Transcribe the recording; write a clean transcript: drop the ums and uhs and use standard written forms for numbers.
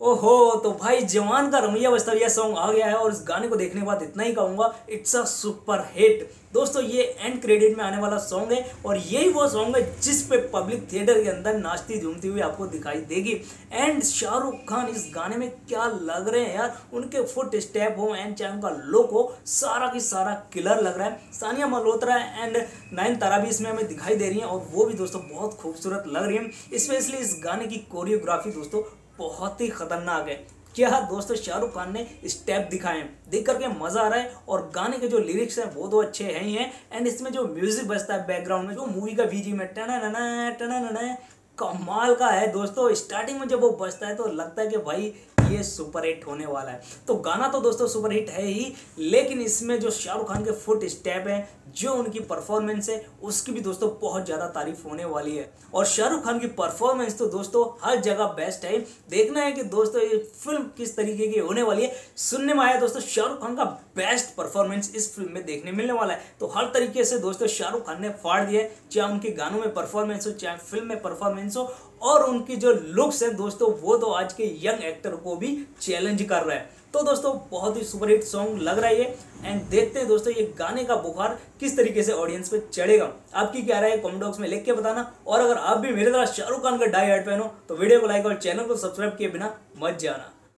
ओहो, तो भाई जवान का रमैया वस्ताविया सॉन्ग आ गया है और इस गाने को देखने के बाद इतना ही कहूंगा, इट्स अ सुपर हिट। दोस्तों ये एंड क्रेडिट में आने वाला सॉन्ग है और यही वो सॉन्ग है जिस पे पब्लिक थिएटर के अंदर नाचती झूमती हुई आपको दिखाई देगी। एंड शाहरुख खान इस गाने में क्या लग रहे हैं यार, उनके फुट स्टेप हो एंड चाहे उनका लुक हो, सारा की सारा किलर लग रहा है। सानिया मल्होत्रा एंड नयनतारा भी इसमें हमें दिखाई दे रही हैं और वो भी दोस्तों बहुत खूबसूरत लग रही है। स्पेशली इस गाने की कोरियोग्राफी दोस्तों बहुत ही खतरनाक है। क्या दोस्तों शाहरुख खान ने स्टेप दिखाए हैं, देख करके मजा आ रहा है। और गाने के जो लिरिक्स हैं वो तो अच्छे हैं ही हैं। एंड इसमें जो म्यूजिक बजता है बैकग्राउंड में, जो मूवी का बीजीएम में टना टना कमाल का है दोस्तों। स्टार्टिंग में जब वो बजता है तो लगता है कि भाई ये सुपर हिट होने वाला है। तो गाना तो दोस्तों सुपर हिट है ही, लेकिन इसमें जो शाहरुख खान के फुट स्टेप है, जो उनकी परफॉर्मेंस है, उसकी भी दोस्तों बहुत ज़्यादा तारीफ होने वाली है। और शाहरुख खान की परफॉर्मेंस तो दोस्तों हर जगह बेस्ट है। देखना है कि दोस्तों ये फिल्म किस तरीके की होने वाली है। सुनने में आया दोस्तों शाहरुख खान का बेस्ट परफॉर्मेंस इस फिल्म में देखने मिलने वाला है। तो हर तरीके से दोस्तों शाहरुख खान ने फाड़ दिया, चाहे उनके गानों में परफॉर्मेंस हो, चाहे फिल्म में परफॉर्मेंस हो। और उनकी जो लुक्स है दोस्तों, वो तो आज के यंग एक्टर को भी चैलेंज कर रहा है। तो दोस्तों बहुत ही सुपर हिट सॉन्ग लग रहा है ये। एंड देखते हैं दोस्तों ये गाने का बुखार किस तरीके से ऑडियंस पे चढ़ेगा। आपकी क्या राय है कमेंट बॉक्स में लिख के बताना। और अगर आप भी मेरे तरह शाहरुख खान का डाई हार्ड फैन हो तो वीडियो को लाइक और चैनल को सब्सक्राइब किए बिना मत जाना।